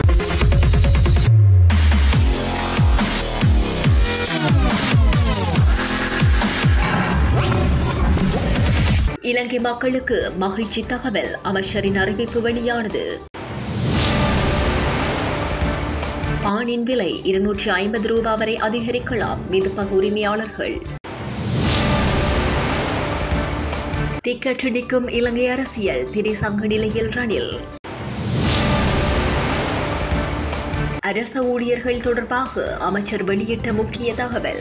இலங்கை மக்களுக்கு மகிழ்ச்சி தகவல். அமைச்சரின் அறிவிப்பு வெளியானது. பானின் விலை 250 ரூபாய் வரை அதிகரிக்கலாம் மிதுப்பக உரிமையாளர்கள். திக்கற்று நிற்கும் இலங்கை அரசியல், திரிசங்கு நிலையில் ரணில். அரச ஊழியர்கள் தொடர்பாக அமைச்சர் வெளியிட்ட முக்கிய தகவல்.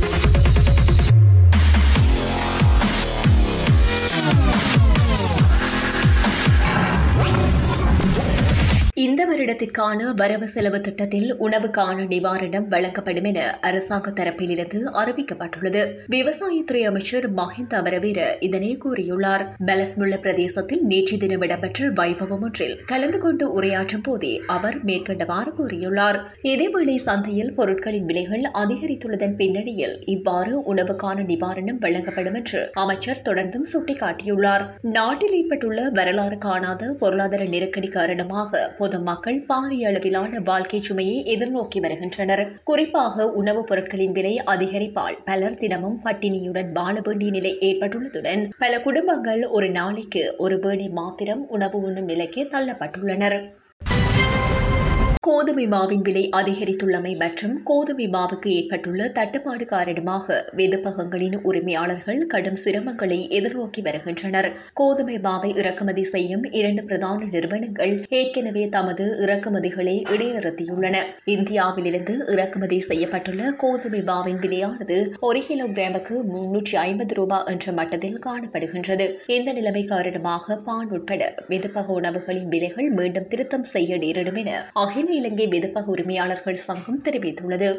இந்த வருடத்திற்கான வரவு செலவு திட்டத்தில் உணவுக்கான நிவாரணம் வழங்கப்படும் என அரசாங்க தரப்பிலிருந்து அறிவிக்கப்பட்டுள்ளது. விவசாயத்துறை அமைச்சர் மஹிந்த அமரவீர இதனை கூறியுள்ளார். பலஸ்முல்ல பிரதேசத்தில் நேற்று தினம் இடம்பெற்ற வைபவம் ஒன்றில் கலந்து கொண்டு உரையாற்றும் போதே அவர் மேற்கண்டவாறு கூறியுள்ளார். இதேவேளை சந்தையில் பொருட்களின் விலைகள் அதிகரித்துள்ளதன் பின்னணியில் இவ்வாறு உணவுக்கான நிவாரணம் வழங்கப்படும் என்று அமைச்சர் தொடர்ந்தும் சுட்டிக்காட்டியுள்ளார். நாட்டில் ஏற்பட்டுள்ள வரலாறு காணாத பொருளாதார நெருக்கடி காரணமாக பொதுமக்கள் பாரிய அளவிலான வாழ்க்கை சுமையை எதிர்நோக்கி வருகின்றனர். குறிப்பாக உணவுப் பொருட்களின் விலை அதிகரிப்பால் பலர் தினமும் பட்டினியுடன் வாழ வேண்டிய நிலை ஏற்பட்டுள்ளதுடன் பல குடும்பங்கள் ஒரு நாளைக்கு ஒரு வேளை மாத்திரம் உணவு உண்ணும் நிலைக்கு தள்ளப்பட்டுள்ளனர். கோதுமை மாவின் விலை அதிகரித்துள்ளமை மற்றும் கோதுமை மாவுக்கு ஏற்பட்டுள்ள தட்டுப்பாடு காரணமாக வெதுப்பகங்களின் உரிமையாளர்கள் கடும் சிரமங்களை எதிர்நோக்கி வருகின்றனர். கோதுமை மாவை இறக்குமதி செய்யும் 2 பிரதான நிறுவனங்கள் ஏற்கனவே தமது இறக்குமதிகளை இடைநிறுத்தியுள்ளன. இந்தியாவிலிருந்து இறக்குமதி செய்யப்பட்டுள்ள கோதுமை மாவின் விலையானது 1 கிலோகிராமுக்கு 350 ரூபாய் என்ற மட்டத்தில் காணப்படுகின்றது. இந்த நிலைமை காரணமாக பான் உட்பட வெதுப்பக உணவுகளின் விலைகள் மீண்டும் திருத்தம் செய்ய நேரிடும் என அகில இலங்கை வெதுப்பக உரிமையாளர்கள் சங்கம் தெரிவித்துள்ளது.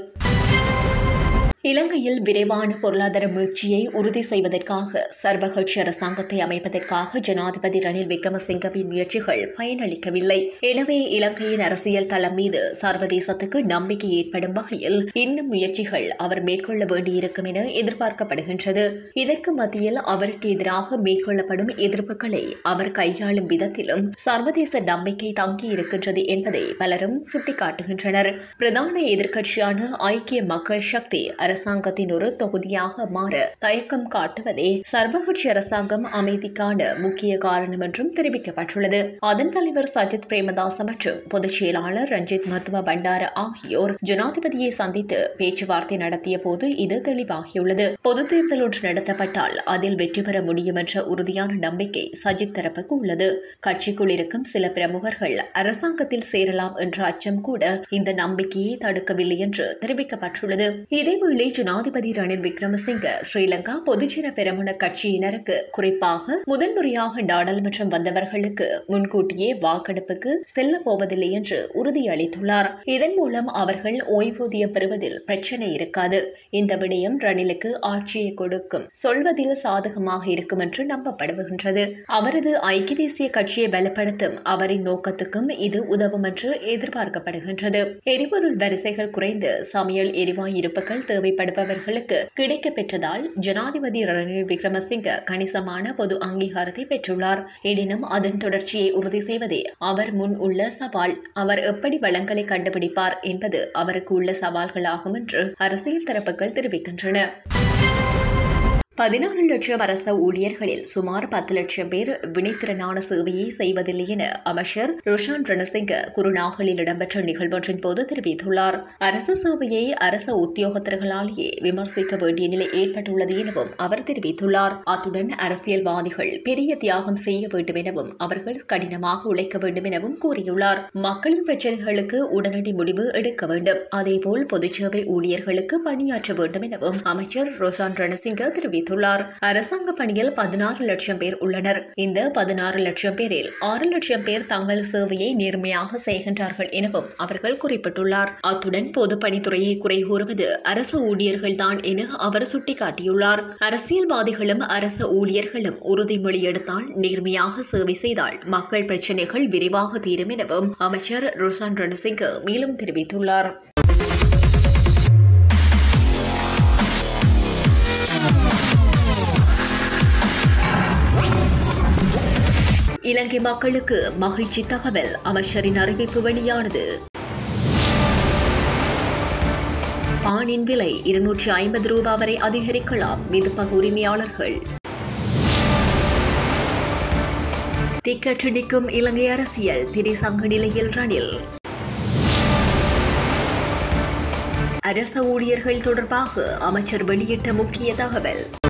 இலங்கையில் விரைவான பொருளாதார மீட்சியை உறுதி செய்வதற்காக சர்வகட்சி அரசாங்கத்தை அமைப்பதற்காக ஜனாதிபதி ரணில் விக்ரமசிங்கவின் முயற்சிகள் பயனளிக்கவில்லை. எனவே இலங்கையின் அரசியல் தளம் மீது சர்வதேசத்துக்கு நம்பிக்கை ஏற்படும் வகையில் இன்னும் முயற்சிகள் அவர் மேற்கொள்ள வேண்டியிருக்கும் என எதிர்பார்க்கப்படுகின்றது. இதற்கு மத்தியில் அவருக்கு எதிராக மேற்கொள்ளப்படும் எதிர்ப்புகளை அவர் கையாளும் விதத்திலும் சர்வதேச நம்பிக்கை தங்கியிருக்கின்றது என்பதை பலரும் சுட்டிக்காட்டுகின்றனர். பிரதான எதிர்க்கட்சியான ஐக்கிய மக்கள் சக்தி அரசாங்கத்தின் ஒரு தொகுதியாக மாற தயக்கம் காட்டுவதே சர்வகட்சி அரசாங்கம் அமைதிக்கான முக்கிய காரணம் என்றும் தெரிவிக்கப்பட்டுள்ளது. அதன் தலைவர் சஜித் பிரேமதாச மற்றும் பொதுச் செயலாளர் ரஞ்சித் மத்துவ பண்டார ஆகியோர் ஜனாதிபதியை சந்தித்து பேச்சுவார்த்தை நடத்திய போது இது தெளிவாகியுள்ளது. பொதுத் தேர்தல் ஒன்று நடத்தப்பட்டால் அதில் வெற்றி பெற முடியும் என்ற உறுதியான நம்பிக்கை சஜித் தரப்புக்கு உள்ளது. கட்சிக்குள் இருக்கும் சில பிரமுகர்கள் அரசாங்கத்தில் சேரலாம் என்ற அச்சம் கூட இந்த நம்பிக்கையை தடுக்கவில்லை என்று தெரிவிக்கப்பட்டுள்ளது. இதேவேளை ஜனாதிபதி ரணில் விக்ரமசிங்க ஸ்ரீலங்கா பொதுஜன பெரமுன கட்சியினருக்கு குறிப்பாக முதன்முறையாக நாடாளுமன்றம் வந்தவர்களுக்கு முன்கூட்டியே வாக்கெடுப்புக்கு செல்ல போவதில்லை என்று உறுதியளித்துள்ளார். இதன் மூலம் அவர்கள் ஓய்வூதியம் பெறுவதில் பிரச்சினை இருக்காது. இந்த விடயம் ரணிலுக்கு ஆட்சியை கொடுக்கும் சொல்வதில் சாதகமாக இருக்கும் என்று நம்பப்படுகின்றது. அவரது ஐக்கிய தேசிய கட்சியை பலப்படுத்தும் அவரின் நோக்கத்துக்கும் இது உதவும் என்று எதிர்பார்க்கப்படுகின்றது. எரிபொருள் வரிசைகள் குறைந்து சமையல் எரிவாயு இருப்புகள் தேவைப்படுபவர்களுக்கு கிடைக்க பெற்றதால் ஜனாதிபதி ரணில் விக்ரமசிங்க கணிசமான பொது அங்கீகாரத்தை பெற்றுள்ளார். எனினும் அதன் தொடர்ச்சியை உறுதி செய்வதே அவர் முன் உள்ள சவால். அவர் எப்படி வளங்களை கண்டுபிடிப்பார் என்பது அவருக்கு உள்ள சவால்களாகும் என்று அரசியல் தரப்புகள் தெரிவிக்கின்றன. 16 லட்சம் அரச ஊழியர்களில் சுமார் 10 லட்சம் பேர் வினைத்திறனான சேவையை செய்வதில்லை என அமைச்சர் ரோஷான் ரணசிங்க குருநாகலில் இடம்பெற்ற நிகழ்வொன்றின் போது தெரிவித்துள்ளார். அரச சேவையை அரச உத்தியோகத்தர்களாலேயே விமர்சிக்க வேண்டிய நிலை ஏற்பட்டுள்ளது எனவும் அவர் தெரிவித்துள்ளார். அத்துடன் அரசியல்வாதிகள் பெரிய தியாகம் செய்ய வேண்டும் எனவும் அவர்கள் கடினமாக உழைக்க வேண்டும் எனவும் கூறியுள்ளார். மக்களின் பிரச்சினைகளுக்கு உடனடி முடிவு எடுக்க வேண்டும். அதேபோல் பொதுச்சேவை ஊழியர்களுக்கு பணியாற்ற வேண்டும் எனவும் அமைச்சர் ரோஷான் ரணசிங்க தெரிவித்தார். அரசாங்க பணியில் 16 லட்சம் பேர் உள்ளனர். இந்த 16 லட்சம் பேரில் 6 லட்சம் பேர் தங்கள் சேவையை நேர்மையாக செய்கின்றார்கள் எனவும் அவர்கள் குறிப்பிட்டுள்ளார். அத்துடன் பொதுப்பணித்துறையை குறை கூறுவது அரசு ஊழியர்கள் தான் என அவர் சுட்டிக்காட்டியுள்ளார். அரசியல்வாதிகளும் அரச ஊழியர்களும் உறுதிமொழி எடுத்தால் நேர்மையாக சேவை செய்தால் மக்கள் பிரச்சினைகள் விரைவாக தீரும் எனவும் அமைச்சர் ரோஷான் ரணசிங்க மேலும் தெரிவித்துள்ளார். இலங்கை மக்களுக்கு மகிழ்ச்சி தகவல். அமைச்சரின் அறிவிப்பு வெளியானது. பானின் விலை 250 ரூபாய் வரை அதிகரிக்கலாம் மிதுப்பக உரிமையாளர்கள். திக்கற்று நிற்கும் இலங்கை அரசியல் திரிசங்கு நிலையில் ரணில். அரச ஊழியர்கள் தொடர்பாக அமைச்சர் வெளியிட்ட முக்கிய தகவல்.